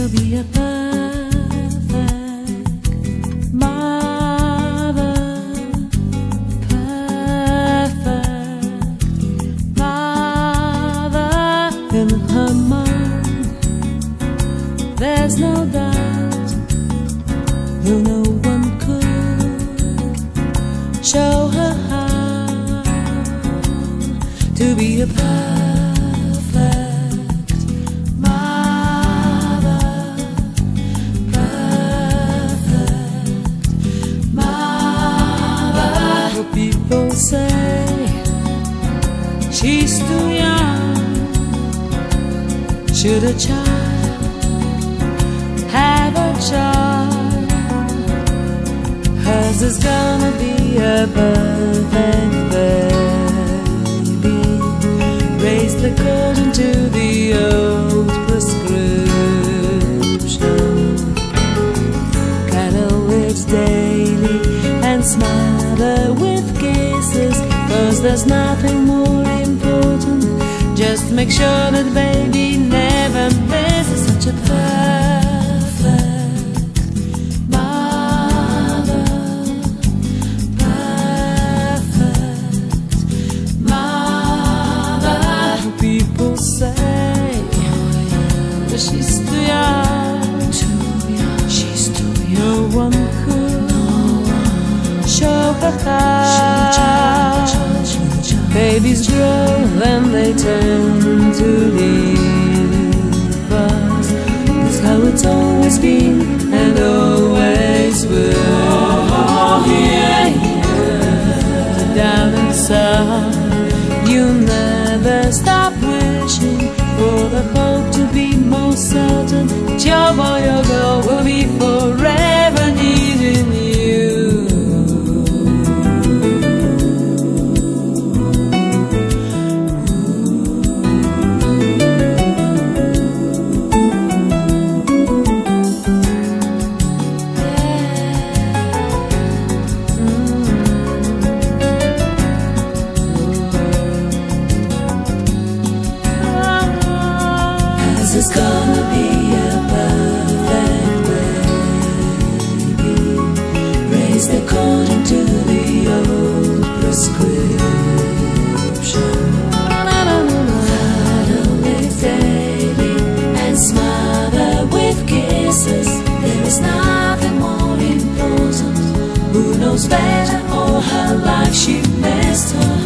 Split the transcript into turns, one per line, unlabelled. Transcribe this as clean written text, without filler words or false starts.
be a perfect mother, perfect mother in her mind. There's no doubt, no one could show her how to be a perfect mother, perfect mother. People say she's too young. Should a child have a child, hers is gonna be a perfect baby, raised according to the old prescription. Cuddle it daily and smother with kisses, 'cause there's nothing more important. Just make sure that baby never misses such a perfect mother, perfect mother. People say that she's too young, she's too young. No one could show her how. Babies grow and they turn to leave us. That's how it's always been and always will. Oh, yeah, yeah. Down inside, you never stop wishing for the hope to be more certain that your boy or girl will be forever needing you. It's gonna be a perfect baby, raised according to the old prescription. Cuddle it daily and smother with kisses. There is nothing more important. Who knows better all her life she missed her